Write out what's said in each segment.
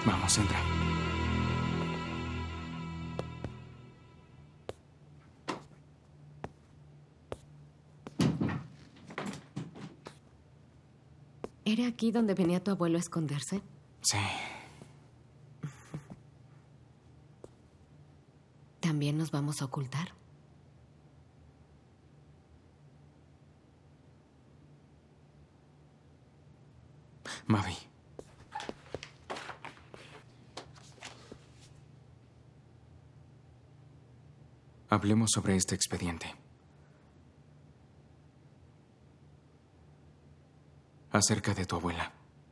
Vamos, entra. ¿Era aquí donde venía tu abuelo a esconderse? Sí. ¿También nos vamos a ocultar? Mavi. Hablemos sobre este expediente. Acerca de tu abuela.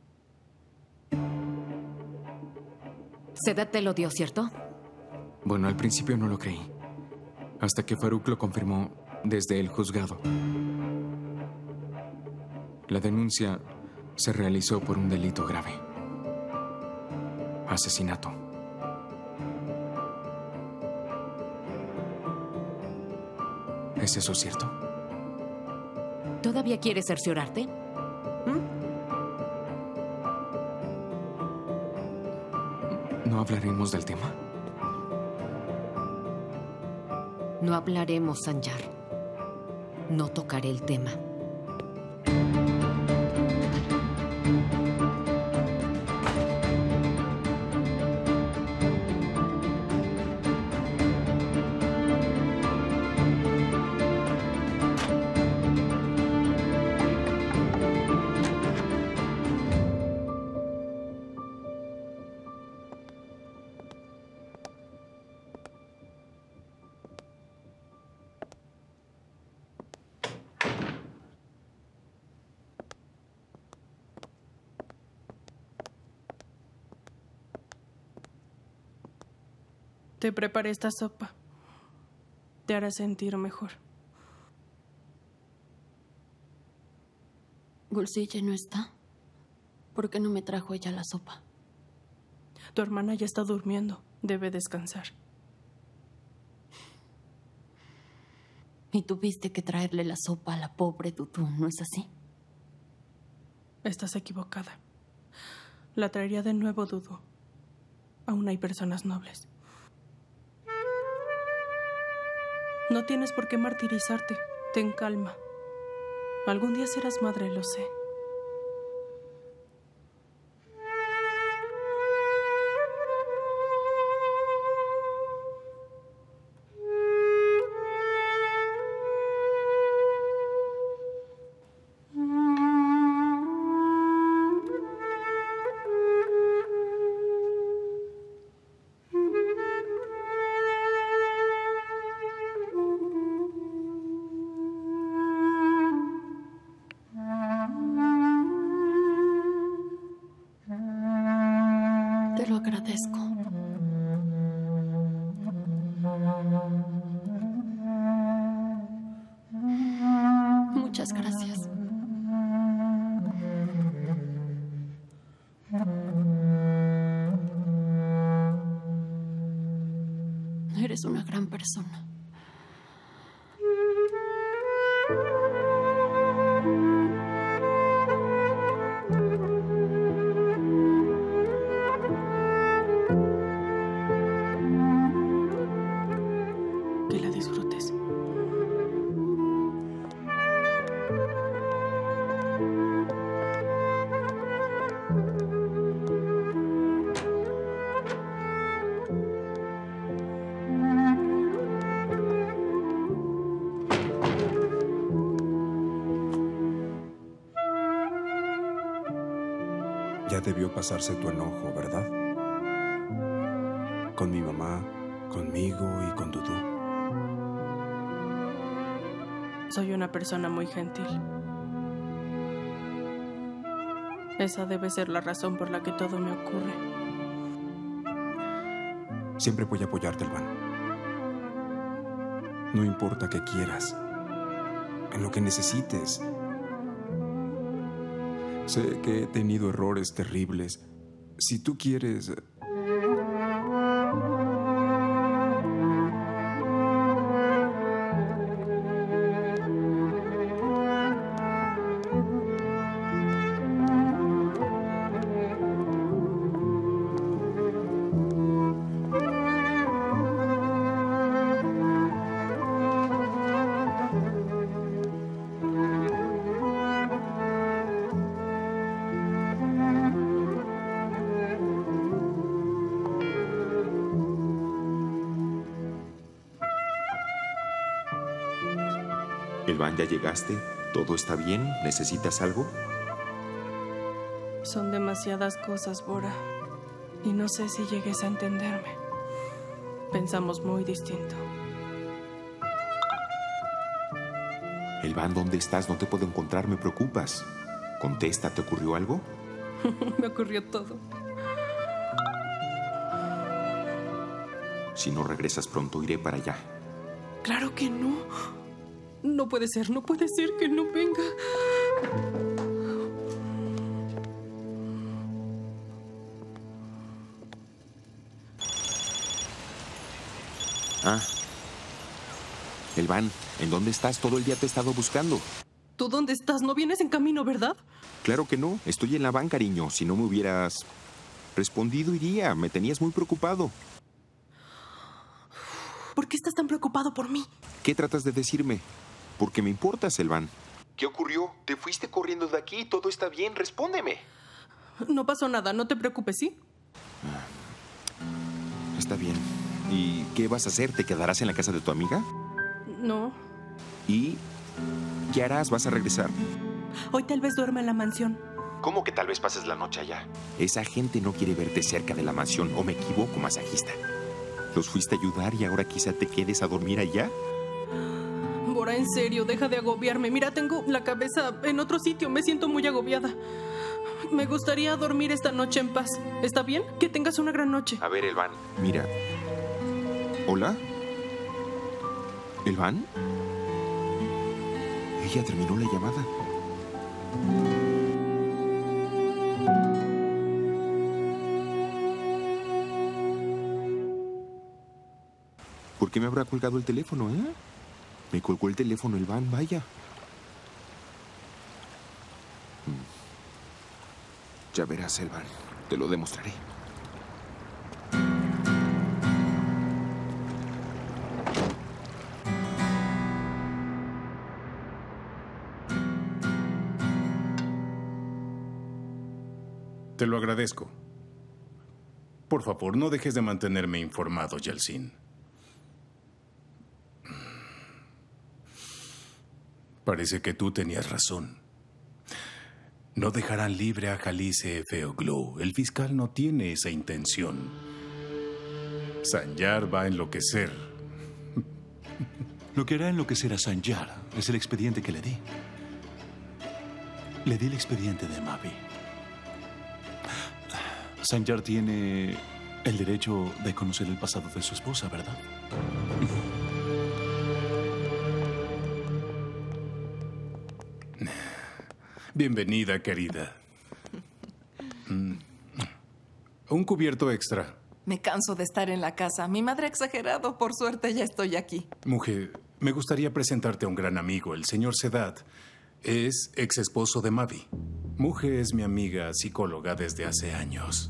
Sedat te lo dio, ¿cierto? Bueno, al principio no lo creí. Hasta que Farouk lo confirmó desde el juzgado. La denuncia se realizó por un delito grave. Asesinato. ¿Es eso cierto? ¿Todavía quieres cerciorarte? ¿No hablaremos del tema? No hablaremos, Sanjar. No tocaré el tema. Te preparé esta sopa. Te hará sentir mejor. Gulsille no está. ¿Por qué no me trajo ella la sopa? Tu hermana ya está durmiendo. Debe descansar. Y tuviste que traerle la sopa a la pobre Dudu, ¿no es así? Estás equivocada. La traería de nuevo, Dudu. Aún hay personas nobles. No tienes por qué martirizarte. Ten calma. Algún día serás madre, lo sé. Te lo agradezco. Muchas gracias. Eres una gran persona. Que la disfrutes. Ya debió pasarse tu enojo, ¿verdad? Con mi mamá, conmigo y con Dudu. Soy una persona muy gentil. Esa debe ser la razón por la que todo me ocurre. Siempre voy a apoyarte, Elvan. No importa qué quieras. En lo que necesites. Sé que he tenido errores terribles. Si tú quieres... Elvan, ¿ya llegaste? ¿Todo está bien? ¿Necesitas algo? Son demasiadas cosas, Bora. Y no sé si llegues a entenderme. Pensamos muy distinto. Elvan, ¿dónde estás? No te puedo encontrar, me preocupas. Contesta, ¿te ocurrió algo? Me ocurrió todo. Si no regresas pronto, iré para allá. Claro que no. No puede ser que no venga. Ah. Elvan, ¿en dónde estás? Todo el día te he estado buscando. ¿Tú dónde estás? No vienes en camino, ¿verdad? Claro que no. Estoy en la van, cariño. Si no me hubieras respondido, iría. Me tenías muy preocupado. ¿Por qué estás tan preocupado por mí? ¿Qué tratas de decirme? Porque me importas, Elvan. ¿Qué ocurrió? ¿Te fuiste corriendo de aquí? ¿Todo está bien? Respóndeme. No pasó nada, no te preocupes, ¿sí? Está bien. ¿Y qué vas a hacer? ¿Te quedarás en la casa de tu amiga? No. ¿Y qué harás? ¿Vas a regresar? Hoy tal vez duerma en la mansión. ¿Cómo que tal vez pases la noche allá? Esa gente no quiere verte cerca de la mansión. ¿O me equivoco, masajista? ¿Los fuiste a ayudar y ahora quizá te quedes a dormir allá? Bora, en serio, deja de agobiarme. Mira, tengo la cabeza en otro sitio. Me siento muy agobiada. Me gustaría dormir esta noche en paz. ¿Está bien? Que tengas una gran noche. A ver, Elvan, mira. ¿Hola? ¿Elvan? Ella terminó la llamada. ¿Por qué me habrá colgado el teléfono, Me colgó el teléfono, Elvan, vaya. Ya verás, Elvan. Te lo demostraré. Te lo agradezco. Por favor, no dejes de mantenerme informado, Yeltsin. Parece que tú tenías razón. No dejarán libre a Jalice Efeoglu. El fiscal no tiene esa intención. Sanjar va a enloquecer. Lo que hará enloquecer a Sanjar es el expediente que le di. Le di el expediente de Mavi. Sanjar tiene el derecho de conocer el pasado de su esposa, ¿verdad? Bienvenida, querida. Un cubierto extra. Me canso de estar en la casa. Mi madre ha exagerado. Por suerte ya estoy aquí. Mujer, me gustaría presentarte a un gran amigo, el señor Sedat. Es ex esposo de Mavi. Mujer es mi amiga psicóloga desde hace años.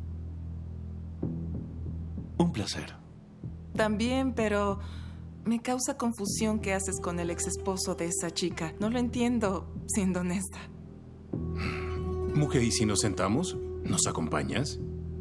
Un placer. También, pero me causa confusión qué haces con el ex esposo de esa chica. No lo entiendo, siendo honesta. Mujer, ¿y si nos sentamos? ¿Nos acompañas?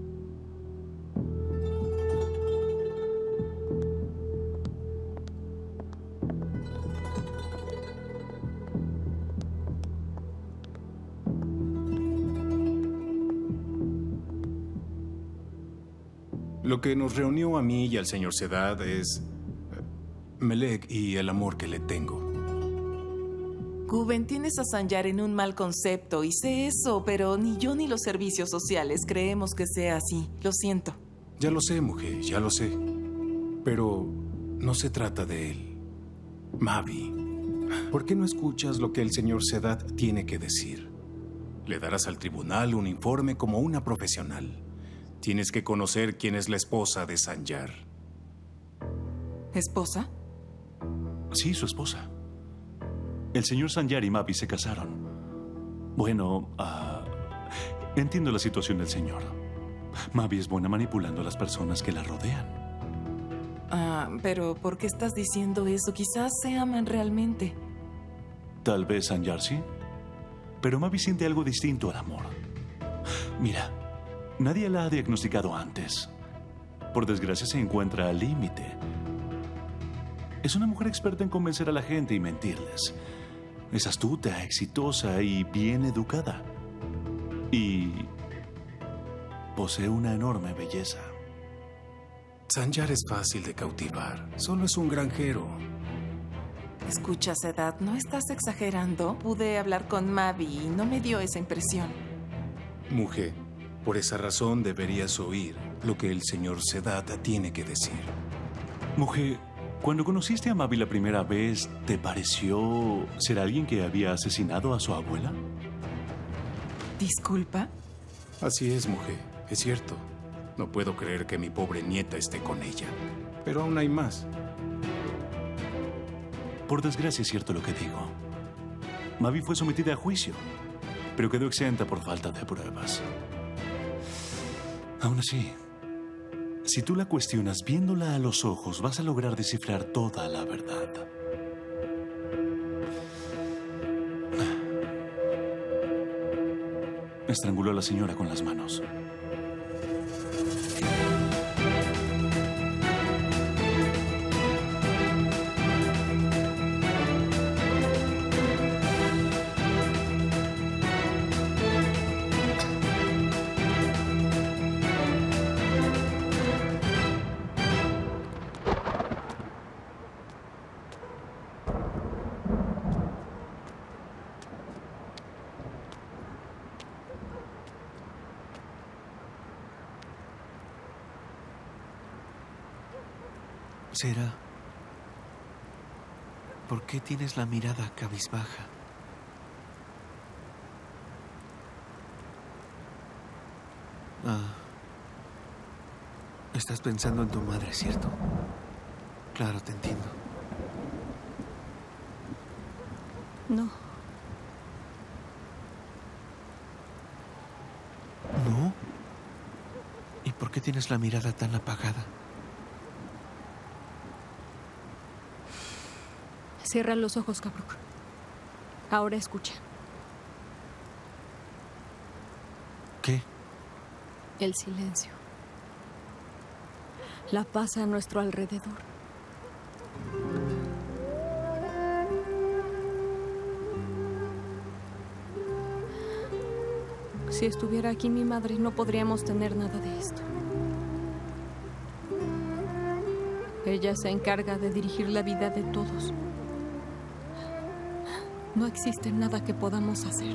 Lo que nos reunió a mí y al señor Sedat es Melek y el amor que le tengo. Guben, tienes a Sanjar en un mal concepto y sé eso, pero ni yo ni los servicios sociales creemos que sea así. Lo siento. Ya lo sé, mujer, ya lo sé. Pero no se trata de él. Mavi, ¿por qué no escuchas lo que el señor Sedat tiene que decir? Le darás al tribunal un informe como una profesional. Tienes que conocer quién es la esposa de Sanjar. ¿Esposa? Sí, su esposa. El señor Sanjar y Mavi se casaron. Bueno, entiendo la situación del señor. Mavi es buena manipulando a las personas que la rodean. Pero ¿por qué estás diciendo eso? Quizás se aman realmente. Tal vez Sanjar sí, pero Mavi siente algo distinto al amor. Mira, nadie la ha diagnosticado antes. Por desgracia se encuentra al límite. Es una mujer experta en convencer a la gente y mentirles. Es astuta, exitosa y bien educada. Y posee una enorme belleza. Sanjar es fácil de cautivar. Solo es un granjero. Escucha, Sedat, ¿no estás exagerando? Pude hablar con Mavi y no me dio esa impresión. Mujer, por esa razón deberías oír lo que el señor Sedat tiene que decir. Mujer, cuando conociste a Mavi la primera vez, ¿te pareció ser alguien que había asesinado a su abuela? ¿Disculpa? Así es, mujer. Es cierto. No puedo creer que mi pobre nieta esté con ella. Pero aún hay más. Por desgracia es cierto lo que digo. Mavi fue sometida a juicio, pero quedó exenta por falta de pruebas. Aún así, si tú la cuestionas viéndola a los ojos, vas a lograr descifrar toda la verdad. Estranguló a la señora con las manos. Sera, ¿por qué tienes la mirada cabizbaja? Estás pensando en tu madre, ¿cierto? Claro, te entiendo. No. ¿No? ¿Y por qué tienes la mirada tan apagada? Cierra los ojos, Kabruk. Ahora escucha. ¿Qué? El silencio. La paz a nuestro alrededor. Si estuviera aquí mi madre, no podríamos tener nada de esto. Ella se encarga de dirigir la vida de todos. No existe nada que podamos hacer.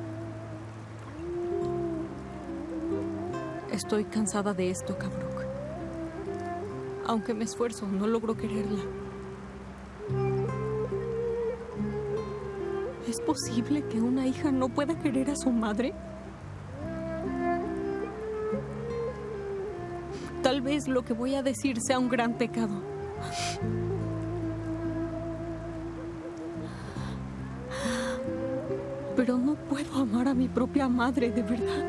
Estoy cansada de esto, Kabruk. Aunque me esfuerzo, no logro quererla. ¿Es posible que una hija no pueda querer a su madre? Tal vez lo que voy a decir sea un gran pecado. Pero no puedo amar a mi propia madre de verdad.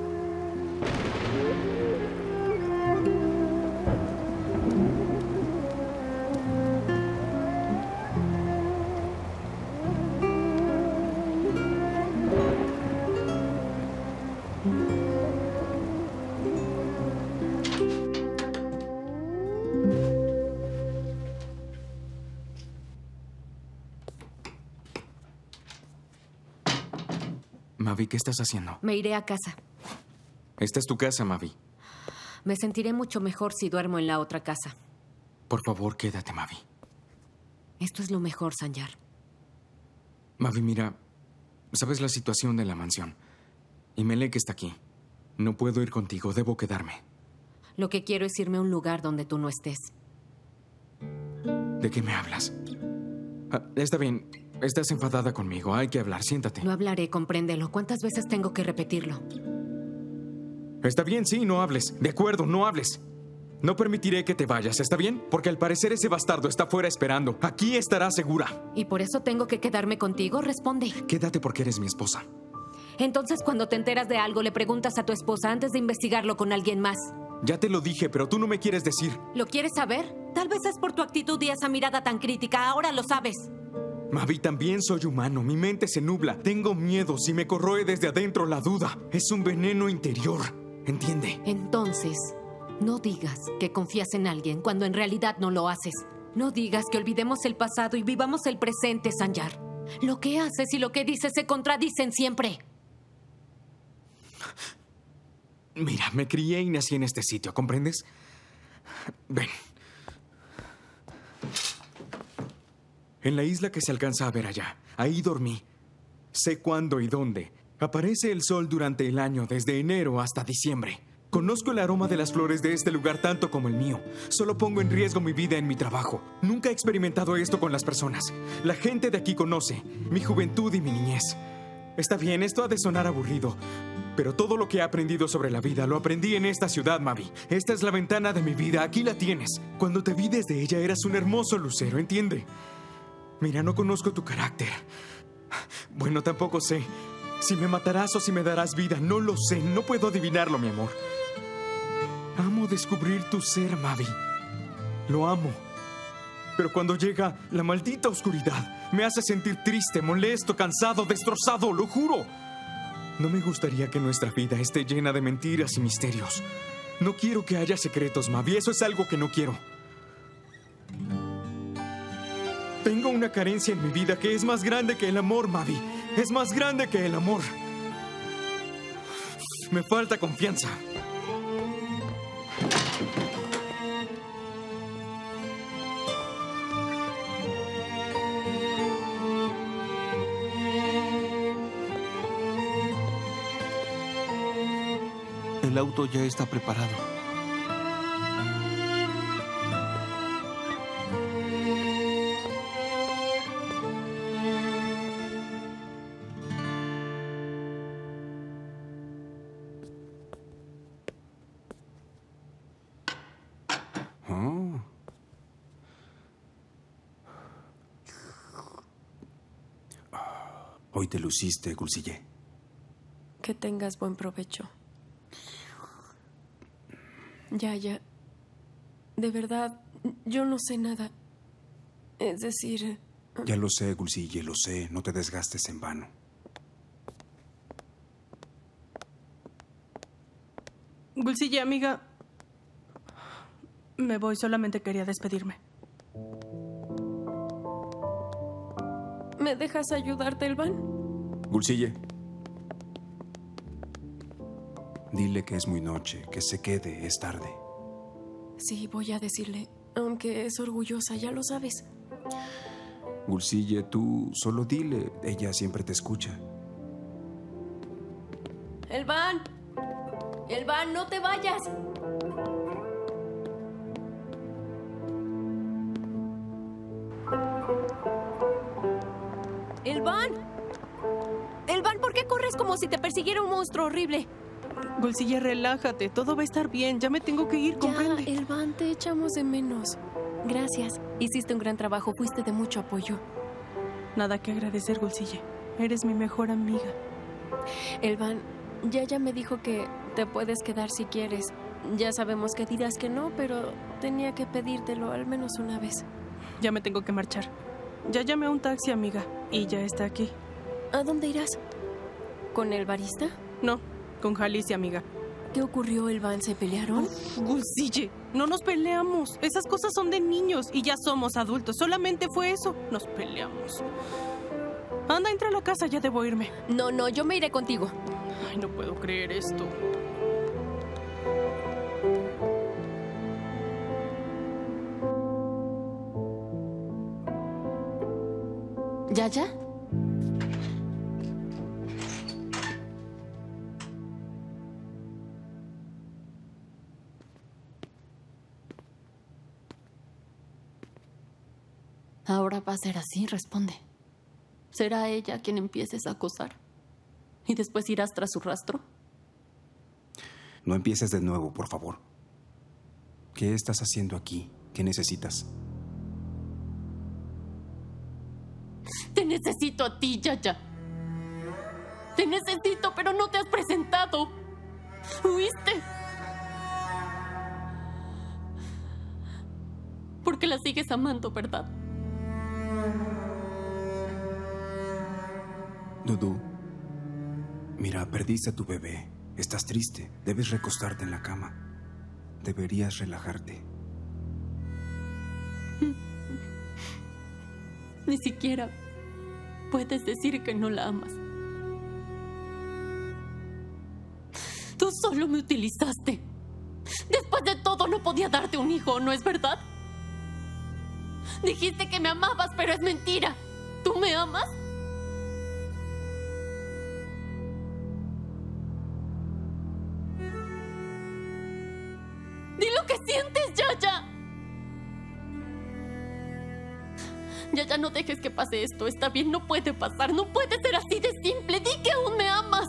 Mavi, ¿qué estás haciendo? Me iré a casa. Esta es tu casa, Mavi. Me sentiré mucho mejor si duermo en la otra casa. Por favor, quédate, Mavi. Esto es lo mejor, Sanjar. Mavi, mira, sabes la situación de la mansión. Y Melek está aquí. No puedo ir contigo, debo quedarme. Lo que quiero es irme a un lugar donde tú no estés. ¿De qué me hablas? Está bien, estás enfadada conmigo, hay que hablar, siéntate. No hablaré, compréndelo. ¿Cuántas veces tengo que repetirlo? Está bien, sí, no hables. De acuerdo, no hables. No permitiré que te vayas, ¿está bien? Porque al parecer ese bastardo está fuera esperando. Aquí estará segura. ¿Y por eso tengo que quedarme contigo? Responde. Quédate porque eres mi esposa. Entonces, cuando te enteras de algo, le preguntas a tu esposa antes de investigarlo con alguien más. Ya te lo dije, pero tú no me quieres decir. ¿Lo quieres saber? Tal vez es por tu actitud y esa mirada tan crítica. Ahora lo sabes. Mavi, también soy humano. Mi mente se nubla. Tengo miedo. Si me corroe desde adentro la duda. Es un veneno interior. ¿Entiende? Entonces, no digas que confías en alguien cuando en realidad no lo haces. No digas que olvidemos el pasado y vivamos el presente, Sanjar. Lo que haces y lo que dices se contradicen siempre. Mira, me crié y nací en este sitio, ¿comprendes? Ven. En la isla que se alcanza a ver allá. Ahí dormí. Sé cuándo y dónde. Aparece el sol durante el año, desde enero hasta diciembre. Conozco el aroma de las flores de este lugar tanto como el mío. Solo pongo en riesgo mi vida en mi trabajo. Nunca he experimentado esto con las personas. La gente de aquí conoce mi juventud y mi niñez. Está bien, esto ha de sonar aburrido, pero todo lo que he aprendido sobre la vida lo aprendí en esta ciudad, Mavi. Esta es la ventana de mi vida, aquí la tienes. Cuando te vi desde ella eras un hermoso lucero, ¿entiende? Mira, no conozco tu carácter. Bueno, tampoco sé si me matarás o si me darás vida. No lo sé, no puedo adivinarlo, mi amor. Amo descubrir tu ser, Mavi. Lo amo. Pero cuando llega la maldita oscuridad, me hace sentir triste, molesto, cansado, destrozado, lo juro. No me gustaría que nuestra vida esté llena de mentiras y misterios. No quiero que haya secretos, Mavi. Eso es algo que no quiero. Tengo una carencia en mi vida que es más grande que el amor, Mavi. Es más grande que el amor. Me falta confianza. El auto ya está preparado. Hoy te luciste, Gulsille. Que tengas buen provecho. Ya. De verdad, yo no sé nada. Es decir... Ya lo sé, Gulsille, lo sé. No te desgastes en vano. Gulsille, amiga. Me voy, solamente quería despedirme. ¿Me dejas ayudarte, Elvan? Gulsille. Dile que es muy noche, que se quede, es tarde. Sí, voy a decirle. Aunque es orgullosa, ya lo sabes. Gulsille, tú solo dile. Ella siempre te escucha. ¡Elvan! ¡Elvan, no te vayas! ¡Elvan! ¡Elvan, ¿por qué corres como si te persiguiera un monstruo horrible? Gulsille, relájate. Todo va a estar bien. Ya me tengo que ir, comprende. Ya, Elvan, te echamos de menos. Gracias. Hiciste un gran trabajo. Fuiste de mucho apoyo. Nada que agradecer, Gulsille. Eres mi mejor amiga. Elvan, Yaya me dijo que te puedes quedar si quieres. Ya sabemos que dirás que no, pero tenía que pedírtelo al menos una vez. Ya me tengo que marchar. Ya llamé a un taxi, amiga, y ya está aquí. ¿A dónde irás? ¿Con el barista? No, con Jalicia, amiga. ¿Qué ocurrió, Elvan? ¿Se pelearon? Gulsille, no nos peleamos. Esas cosas son de niños y ya somos adultos. Solamente fue eso. Nos peleamos. Anda, entra a la casa, ya debo irme. No, yo me iré contigo. Ay, no puedo creer esto. ¿Yaya? Ahora va a ser así, responde. ¿Será ella quien empieces a acosar? ¿Y después irás tras su rastro? No empieces de nuevo, por favor. ¿Qué estás haciendo aquí? ¿Qué necesitas? Te necesito a ti, Yaya. Te necesito, pero no te has presentado. ¿Huiste? Porque la sigues amando, ¿verdad? Dudu, mira, perdiste a tu bebé. Estás triste. Debes recostarte en la cama. Deberías relajarte. Ni siquiera puedes decir que no la amas. Tú solo me utilizaste. Después de todo, no podía darte un hijo, ¿no es verdad? Dijiste que me amabas, pero es mentira. ¿Tú me amas? Di lo que sientes, Yaya. Yaya, no dejes que pase esto. Está bien, no puede pasar. No puede ser así de simple. Di que aún me amas.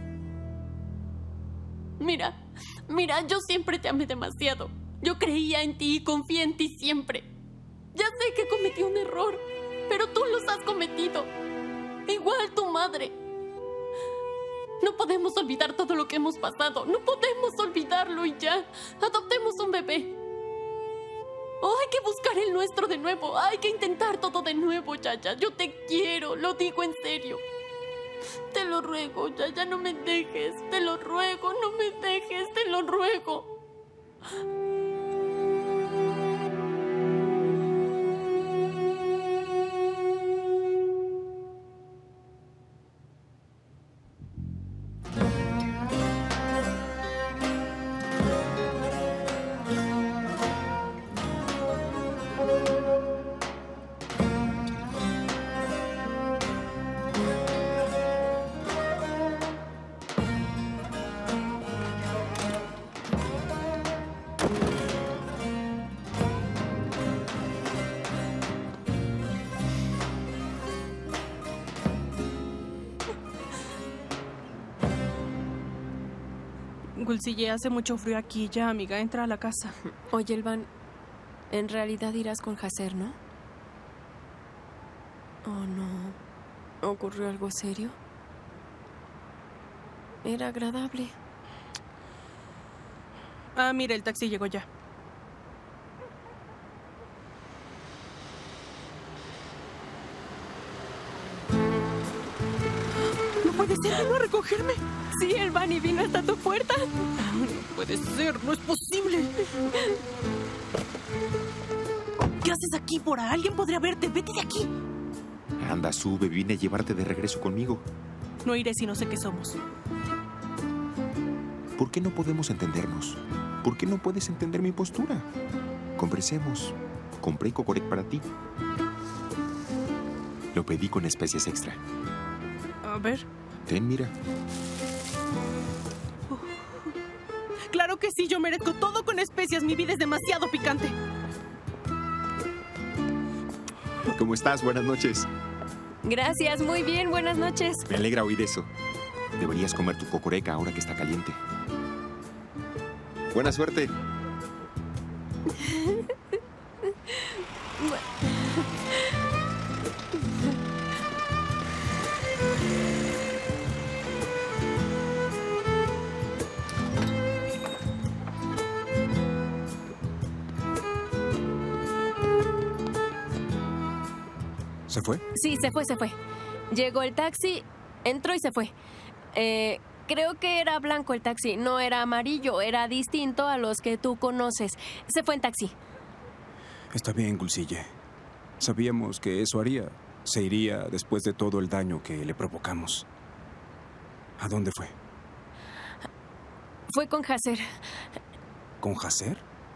Mira, yo siempre te amé demasiado. Yo creía en ti y confié en ti siempre. Ya sé que cometí un error, pero tú los has cometido. Igual tu madre. No podemos olvidar todo lo que hemos pasado. No podemos olvidarlo y ya. Adoptemos un bebé. Oh, hay que buscar el nuestro de nuevo. Hay que intentar todo de nuevo, Yaya. Yo te quiero, lo digo en serio. Te lo ruego, Yaya, no me dejes. Te lo ruego, no me dejes. Te lo ruego. Gulsille, hace mucho frío aquí. Ya, amiga, entra a la casa. Oye, Elvan, en realidad irás con Hacer, ¿no? ¿O no? ¿Ocurrió algo serio? Era agradable. Ah, mira, el taxi llegó ya. No puede ser, vino a recogerme. Sí, Elvan, y vino hasta tu puerta. No puede ser, no es posible. ¿Qué haces aquí, Bora? Alguien podría verte. Vete de aquí. Anda, sube, vine a llevarte de regreso conmigo. No iré si no sé qué somos. ¿Por qué no podemos entendernos? ¿Por qué no puedes entender mi postura? Conversemos. Compré Cocorec para ti. Lo pedí con especies extra. A ver. Ten, mira. Claro que sí, yo merezco todo con especias. Mi vida es demasiado picante. ¿Cómo estás? Buenas noches. Gracias, muy bien, buenas noches. Me alegra oír eso. Deberías comer tu cocoreca ahora que está caliente. Buena suerte. ¿Se fue? Sí, se fue. Llegó el taxi, entró y se fue. Creo que era blanco el taxi, no era amarillo, era distinto a los que tú conoces. Se fue en taxi. Está bien, Gulsille. Sabíamos que eso haría. Se iría después de todo el daño que le provocamos. ¿A dónde fue? Fue con Hacer. ¿Con Hacer?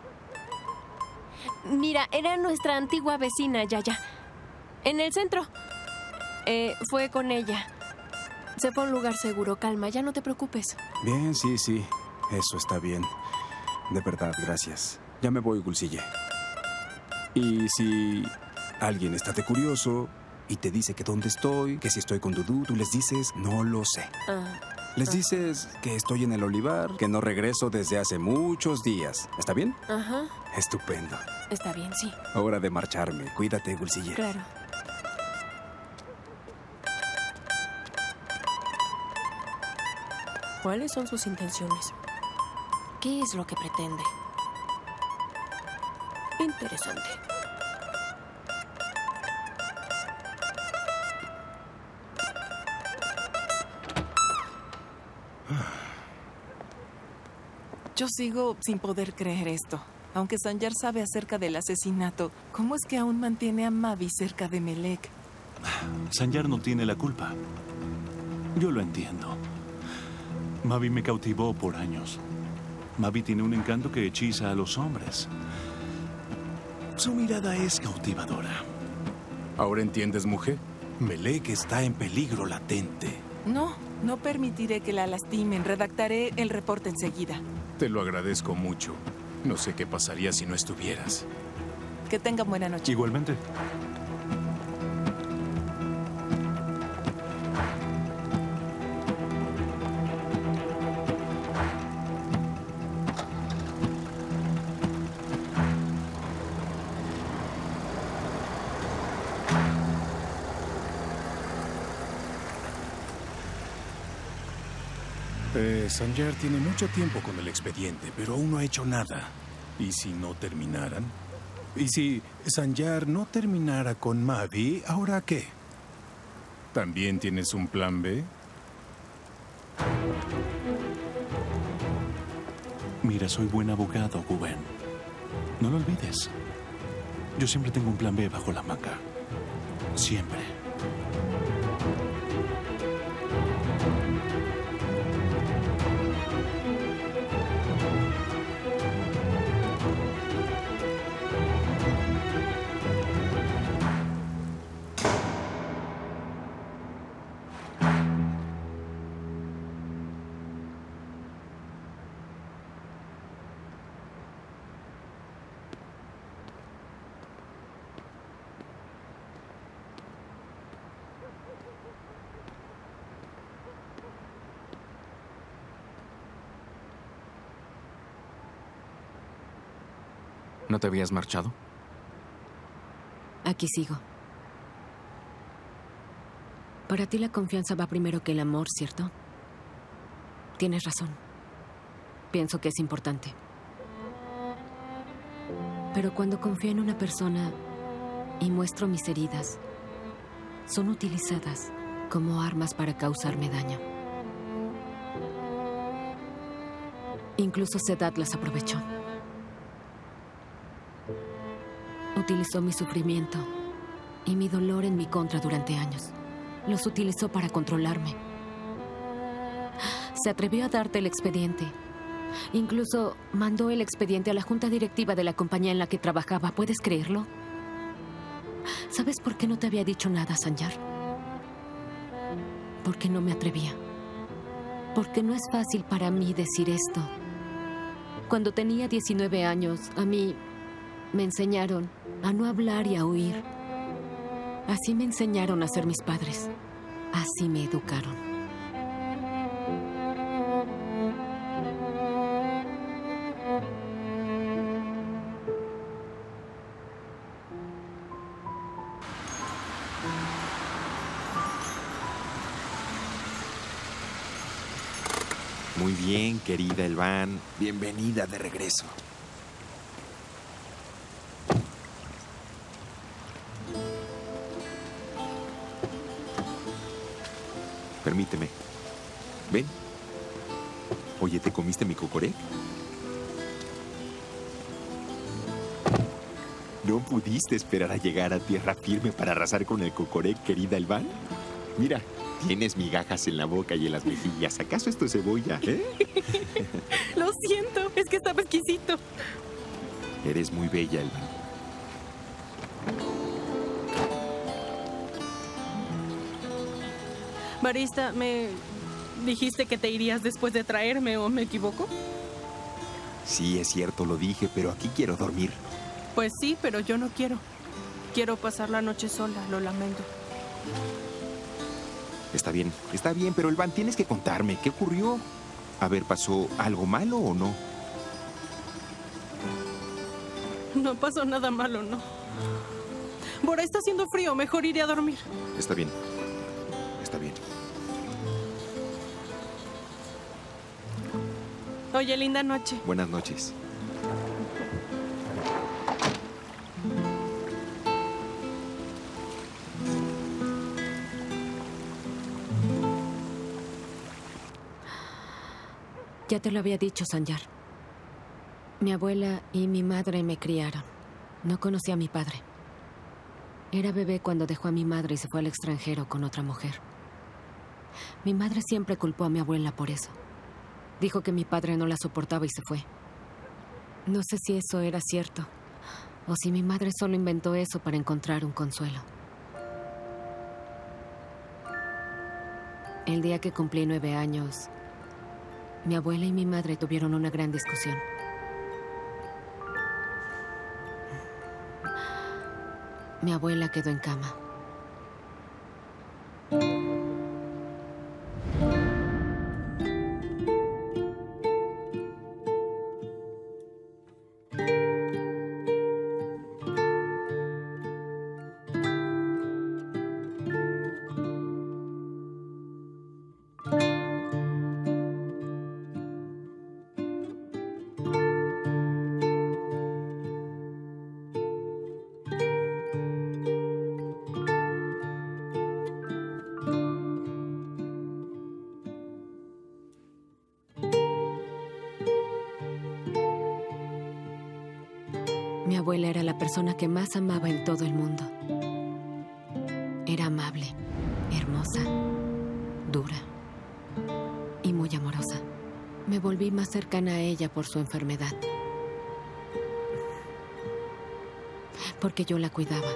Mira, era nuestra antigua vecina, Yaya. En el centro. Fue con ella. Se fue a un lugar seguro. Calma, ya no te preocupes. Bien, sí. Eso está bien. De verdad, gracias. Ya me voy, Gulsille. Y si alguien está de curioso y te dice que dónde estoy, que si estoy con Dudu, tú les dices, no lo sé. Les dices que estoy en el olivar, que no regreso desde hace muchos días. ¿Está bien? Ajá. Estupendo. Está bien, sí. Hora de marcharme. Cuídate, Gulsille. Claro. ¿Cuáles son sus intenciones? ¿Qué es lo que pretende? Interesante. Yo sigo sin poder creer esto. Aunque Sanjar sabe acerca del asesinato, ¿cómo es que aún mantiene a Mavi cerca de Melek? Sanjar no tiene la culpa. Yo lo entiendo. Mavi me cautivó por años. Mavi tiene un encanto que hechiza a los hombres. Su mirada es cautivadora. ¿Ahora entiendes, mujer? Melek está en peligro latente. No permitiré que la lastimen. Redactaré el reporte enseguida. Te lo agradezco mucho. No sé qué pasaría si no estuvieras. Que tengan buena noche. Igualmente. Sanjar tiene mucho tiempo con el expediente, pero aún no ha hecho nada. ¿Y si no terminaran? ¿Y si Sanjar no terminara con Mavi, ahora qué? ¿También tienes un plan B? Mira, soy buen abogado, Guben. No lo olvides. Yo siempre tengo un plan B bajo la manga. Siempre. ¿No te habías marchado? Aquí sigo. Para ti la confianza va primero que el amor, ¿cierto? Tienes razón. Pienso que es importante. Pero cuando confío en una persona y muestro mis heridas, son utilizadas como armas para causarme daño. Incluso Sedat las aprovechó. Utilizó mi sufrimiento y mi dolor en mi contra durante años. Los utilizó para controlarme. Se atrevió a darte el expediente. Incluso mandó el expediente a la junta directiva de la compañía en la que trabajaba. ¿Puedes creerlo? ¿Sabes por qué no te había dicho nada, Sanjar? Porque no me atrevía. Porque no es fácil para mí decir esto. Cuando tenía 19 años, a mí me enseñaron a no hablar y a huir. Así me enseñaron a ser mis padres. Así me educaron. Muy bien, querida Elvan. Bienvenida de regreso. Permíteme. Ven. Oye, ¿te comiste mi cocoré? ¿No pudiste esperar a llegar a tierra firme para arrasar con el cocoré, querida Elvan? Mira, tienes migajas en la boca y en las mejillas. ¿Acaso esto es cebolla, Lo siento, es que estaba exquisito. Eres muy bella, Elvan. Barista, ¿me dijiste que te irías después de traerme o me equivoco? Sí, es cierto, lo dije, pero aquí quiero dormir. Pues sí, pero yo no quiero. Quiero pasar la noche sola, lo lamento. Está bien, pero Elvan, tienes que contarme, ¿qué ocurrió? A ver, ¿pasó algo malo o no? No pasó nada malo, no. Bora, está haciendo frío, mejor iré a dormir. Está bien. Está bien. Oye, linda noche. Buenas noches. Ya te lo había dicho, Sanjar. Mi abuela y mi madre me criaron. No conocí a mi padre. Era bebé cuando dejó a mi madre y se fue al extranjero con otra mujer. Mi madre siempre culpó a mi abuela por eso. Dijo que mi padre no la soportaba y se fue. No sé si eso era cierto, o si mi madre solo inventó eso para encontrar un consuelo. El día que cumplí 9 años, mi abuela y mi madre tuvieron una gran discusión. Mi abuela quedó en cama. Mi abuela era la persona que más amaba en todo el mundo. Era amable, hermosa, dura y muy amorosa. Me volví más cercana a ella por su enfermedad. Porque yo la cuidaba.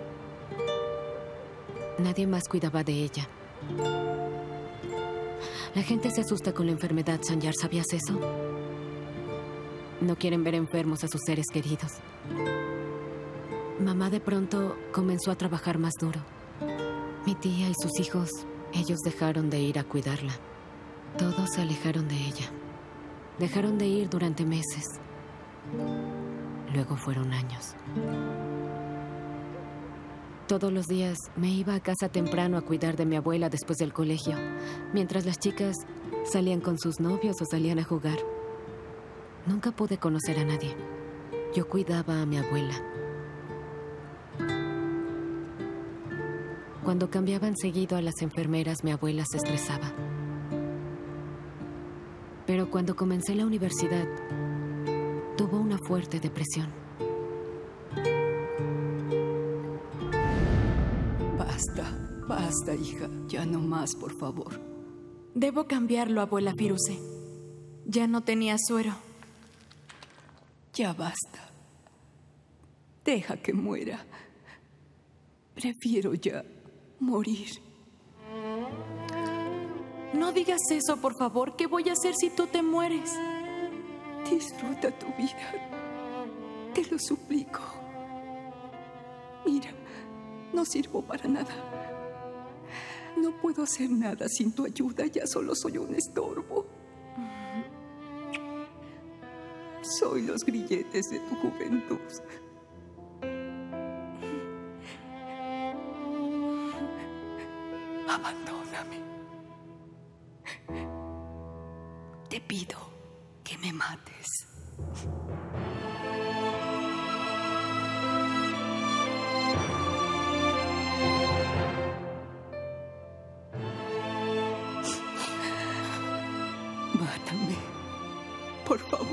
Nadie más cuidaba de ella. La gente se asusta con la enfermedad, Sanyar. ¿Sabías eso? No quieren ver enfermos a sus seres queridos. Mamá de pronto comenzó a trabajar más duro. Mi tía y sus hijos, ellos dejaron de ir a cuidarla. Todos se alejaron de ella. Dejaron de ir durante meses. Luego fueron años. Todos los días me iba a casa temprano a cuidar de mi abuela después del colegio, mientras las chicas salían con sus novios o salían a jugar. Nunca pude conocer a nadie. Yo cuidaba a mi abuela. Cuando cambiaban seguido a las enfermeras, mi abuela se estresaba. Pero cuando comencé la universidad, tuvo una fuerte depresión. Basta, hija. Ya no más, por favor. Debo cambiarlo, abuela Firuse. Ya no tenía suero. Ya basta. Deja que muera. Prefiero ya morir. No digas eso, por favor. ¿Qué voy a hacer si tú te mueres? Disfruta tu vida. Te lo suplico. Mira, no sirvo para nada. No puedo hacer nada sin tu ayuda. Ya solo soy un estorbo. Soy los grilletes de tu juventud. Abandóname. Te pido que me mates. Mátame, por favor.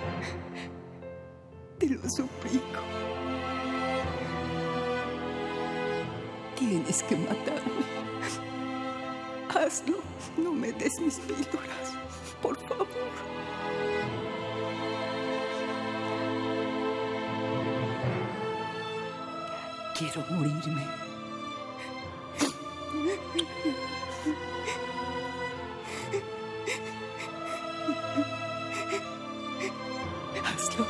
Te lo suplico. Tienes que matarme. Hazlo. No me des mis píldoras. Por favor. Quiero morirme. Hazlo.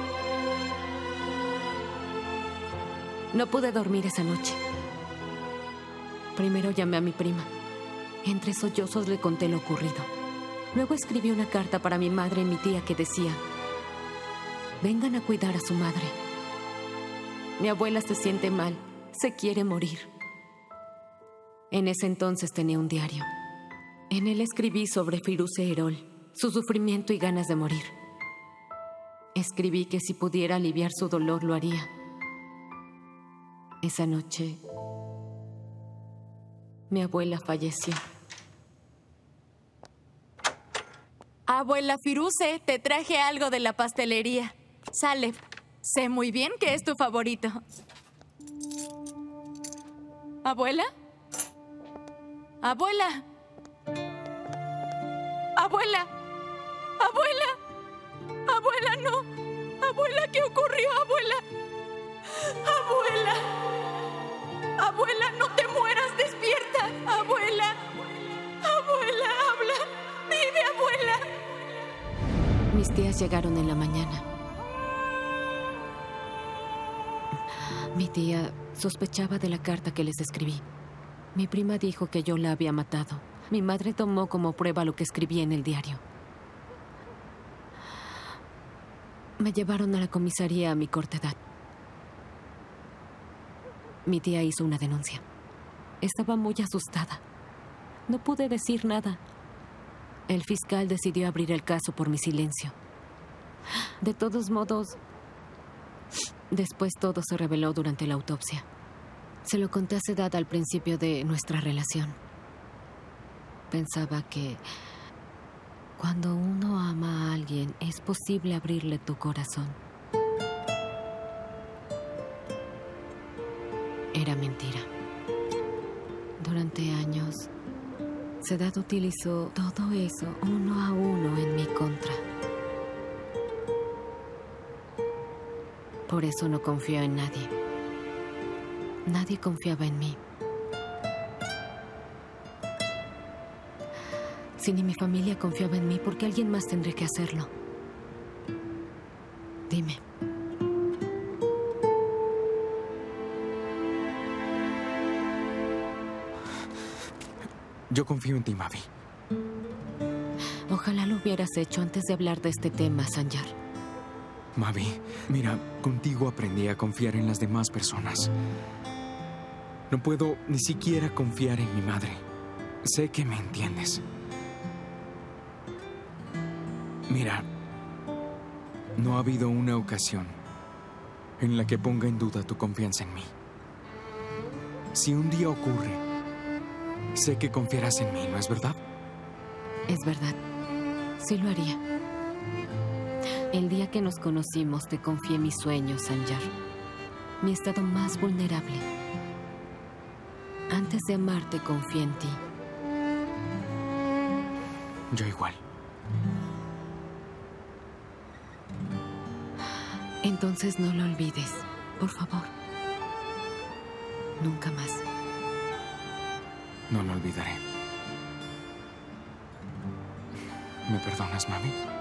No pude dormir esa noche. Primero llamé a mi prima. Entre sollozos le conté lo ocurrido. Luego escribí una carta para mi madre y mi tía que decía: vengan a cuidar a su madre. Mi abuela se siente mal, se quiere morir. En ese entonces tenía un diario. En él escribí sobre Firuse Erol, su sufrimiento y ganas de morir. Escribí que si pudiera aliviar su dolor lo haría. Esa noche, mi abuela falleció. Abuela Firuze, te traje algo de la pastelería. Saleh, sé muy bien que es tu favorito. ¿Abuela? ¿Abuela? ¿Abuela? ¿Abuela? ¡Abuela, no! ¡Abuela, qué ocurrió, abuela! ¡Abuela! ¡Abuela, no te mueras! ¡Despierta! ¡Abuela! ¡Abuela, habla! ¡Vive, abuela! Mis tías llegaron en la mañana. Mi tía sospechaba de la carta que les escribí. Mi prima dijo que yo la había matado. Mi madre tomó como prueba lo que escribí en el diario. Me llevaron a la comisaría a mi corta edad. Mi tía hizo una denuncia. Estaba muy asustada. No pude decir nada. El fiscal decidió abrir el caso por mi silencio. De todos modos, después todo se reveló durante la autopsia. Se lo conté a Sedat al principio de nuestra relación. Pensaba que cuando uno ama a alguien es posible abrirle tu corazón. Era mentira. Durante años, Sedat utilizó todo eso uno a uno en mi contra. Por eso no confío en nadie. Nadie confiaba en mí. Si ni mi familia confiaba en mí, ¿por qué alguien más tendría que hacerlo? Dime. Yo confío en ti, Mavi. Ojalá lo hubieras hecho antes de hablar de este tema, Sanjar. Mavi, mira, contigo aprendí a confiar en las demás personas. No puedo ni siquiera confiar en mi madre. Sé que me entiendes. Mira, no ha habido una ocasión en la que ponga en duda tu confianza en mí. Si un día ocurre, sé que confiarás en mí, ¿no es verdad? Es verdad. Sí lo haría. El día que nos conocimos te confié mis sueños, Sanjar. Mi estado más vulnerable. Antes de amarte, confié en ti. Yo igual. Entonces no lo olvides, por favor. Nunca más. No lo olvidaré. ¿Me perdonas, Mami?